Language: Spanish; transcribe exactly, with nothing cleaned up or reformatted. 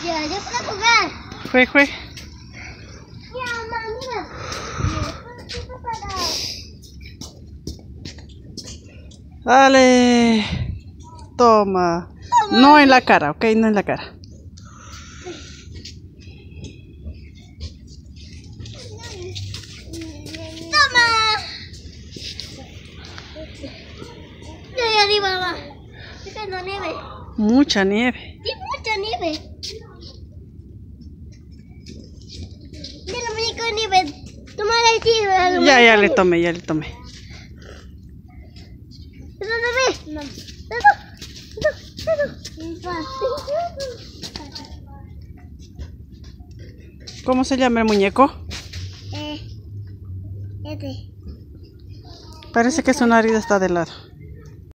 Ya, ya puedo jugar. Juegue, juegue. Mira, mamá, mira. Dale. Toma. No en la cara, ok, no en la cara. Toma. De ahí arriba va. Está la nieve. Mucha nieve. Sí, mucha nieve. Mira, muñeco de nieve. Toma la nieve. Ya, ya le tomé, ya le tomé. No. ¿Cómo se llama el muñeco? Eh, este. Parece que su nariz está de lado.